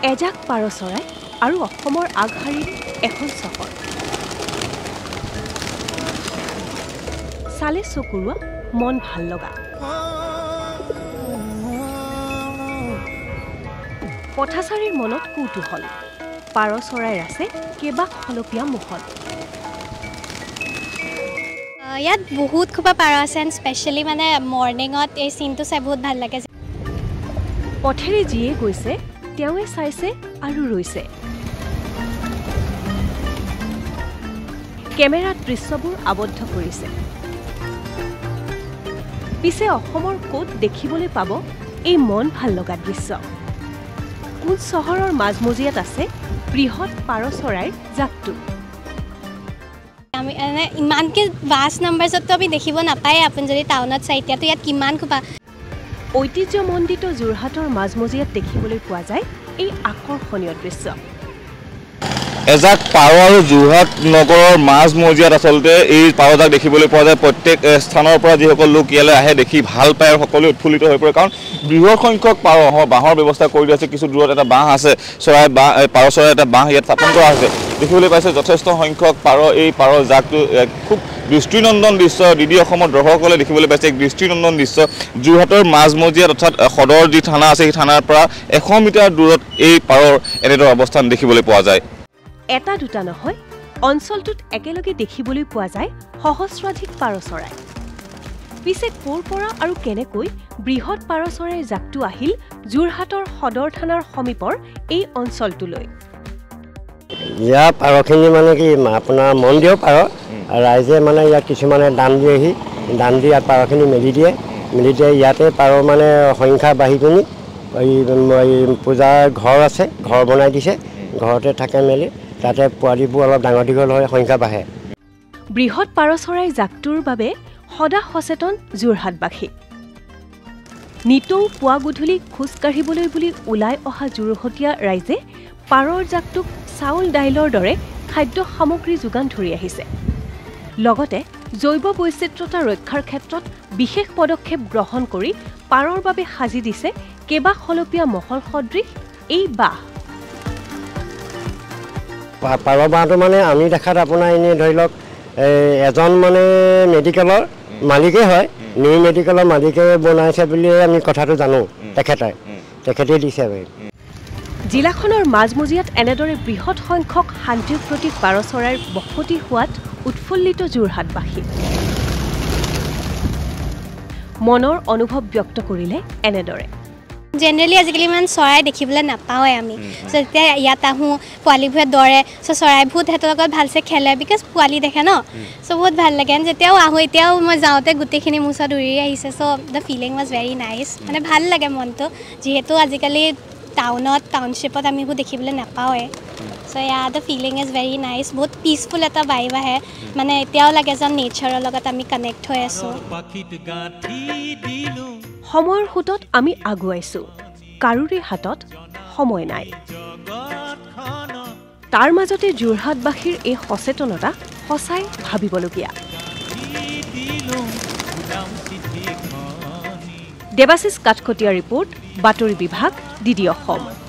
এজাক পাৰ চৰাই আৰু অসমৰ আগশাৰীত এখন চহৰ চালে চকুৰোৱা মন ভাল লগা পথাচাৰীৰ মনত কৌতূহল পাৰ চৰাইৰ আছে কেইবা খলপীয়া মহল ইয়াত বহুত খুবা পাৰ আছে এণ্ড স্পেচিয়েলি মানে মৰ্ণিঙত এই চিনটো চাই বহুত ভাল লাগে পথেৰে যিয়ে গৈছে তেওঁৱে চাইছে আৰু ৰৈছে কেমেৰাত দৃশ্যবোৰ আবদ্ধ কৰিছে পিছে অসমৰ ক'ত দেখিবলৈ পাব এই মন ভাল লগা দৃশ্য কোন চহৰৰ মাজমজিয়াত আছে বৃহৎ পাৰ চৰাইৰ জাকটো আমি ইমানকে ভাষ্ট নাম্বাৰছত আমি দেখিব নাপায় আপুনি যদি টাউনত চাই এতিয়াতো ইয়াত কিমান খুবা ঐতিহ্যমণ্ডিত যোৰহাটৰ মাজমজিয়াত দেখিবলৈ পোৱা যায় এই আকৰ্ষণীয় দৃশ্য এজাক পাৰ আৰু যোৰহাট নগৰৰ মাজমজিয়াত আচলতে এই পাৰজাক দেখিবলৈ পোৱা যায় প্ৰত্যেক স্থানৰ পৰা যিসকল লোক ইয়ালৈ আহে দেখি ভাল পায় আৰু সকলোৱে উৎফুল্লিত হৈ পৰে কাৰণ বৃহৎ সংখ্যক পাৰ বাঁহৰ ব্যৱস্থা কৰি দিয়া আছে কিছু দূৰত এটা বাঁহ আছে চৰাই পাৰ চৰাই এটা বাঁহ ইয়াত স্থাপন কৰা আছে দেখিবলৈ পাইছে যথেষ্ট সংখ্যক পাৰ এই পাৰ জাকটো খুব দৃষ্টিনন্দন দৃশ্য ডিডি অসমৰ দৰ্শকসকলে দেখিবলৈ পাইছে এক দৃষ্টিনন্দন দৃশ্য যোৰহাটৰ মাজমজিয়াত অৰ্থাৎ সদৰ যি থানা আছে সেই থানাৰ পৰা 100 মিটাৰ দূৰত এই পাৰৰ এনেদৰে অৱস্থান দেখিবলৈ পোৱা যায় এটা দুটা নহয় অঞ্চলটোত একেলগে দেখিবলৈ পোৱা যায় সহস্ৰাধিক পাৰ চৰাই পিছে ক'ৰ পৰা আৰু কেনেকৈ বৃহৎ পাৰ চৰাইৰ জাকটো আহিল যোৰহাটৰ সদৰ থানাৰ সমীপৰ এই অঞ্চলটোলৈ ইয়াৰ পাৰখিনি মানে কি আপোনাৰ মন্দিৰৰ পাৰ ৰাইজে মানে ইয়াত কিছুমানে দান দিয়েহি দান দি ইয়াত পাৰখিনি মেলি দিয়ে ইয়াতে পাৰ মানে সংখ্যা বাঢ়ি পিনি এই পূজাৰ ঘৰ আছে ঘৰ বনাই দিছে ঘৰতে থাকে মেলি তাতে পোৱালিবোৰ অলপ ডাঙৰ দীঘল হয় সংখ্যা বাঢ়ে বৃহৎ পাৰ চৰাই জাকটোৰ বাবে সদা সচেতন যোৰহাটবাসী নিতৌ পুৱা গধূলি খোজ কাঢ়িবলৈ বুলি ওলাই অহা যোৰহটীয়া ৰাইজে পাৰৰ জাকটোক চাউল দাইলৰ দৰে খাদ্য সামগ্ৰী যোগান ধৰি আহিছে লগতে জৈৱ বৈচিত্ৰতা ৰক্ষাৰ ক্ষেত্ৰত বিশেষ পদক্ষেপ গ্ৰহণ কৰি পাৰৰ বাবে সাজি দিছে কেইবা খলপীয়া মহল সদৃশ এই বাঁহ পাৰ বাঁহটো মানে আমি দেখাত আপোনাৰ এনেই ধৰি লওক এজন মানে মেডিকেলৰ মালিকেই হয় নিউ মেডিকেলৰ মালিকে বনাইছে বুলিয়ে আমি কথাটো জানো তেখেতে দিছে জিলাখনৰ মাজমজিয়াত এনেদৰে বৃহৎ সংখ্যক শান্তিৰ প্ৰতীক পাৰ চৰাইৰ বসতি হোৱাত উৎফুল্লিত যোৰহাটবাসী মনৰ অনুভৱ ব্যক্ত কৰিলে এনেদৰে জেনেৰেলি আজিকালি ইমান চৰাই দেখিবলৈ নাপাওঁৱে আমি চ' যেতিয়া ইয়াত আহোঁ পোৱালিবোৰে দৌৰে চ' চৰাইবোৰ সিহঁতৰ লগত ভালছে খেলে বিকজ পোৱালি দেখে ন চ' বহুত ভাল লাগে যেতিয়াও আহোঁ এতিয়াও মই যাওঁতে গোটেইখিনি মোৰ ওচৰত উৰি আহিছে so' the feeling was very nice মানে ভাল লাগে মনটো যিহেতু আজিকালি টাউনশ্বিপত আমি এইবোৰ দেখিবলৈ নাপাওঁৱে so' the feeling is very nice বহুত পিচফুল এটা ভাইব আহে মানে এতিয়াও লাগে যেন নেচাৰৰ লগত আমি কানেক্ট হৈ আছোঁ সময়ৰ সোঁতত আমি আগুৱাইছো কাৰোৰে হাতত সময় নাই তাৰ মাজতে যোৰহাটবাসীৰ এই সচেতনতা সঁচাই ভাবিবলগীয়া দেবাশিস কাঠকটীয়া ৰিপোৰ্ট বাতৰি বিভাগ ডিডি অসম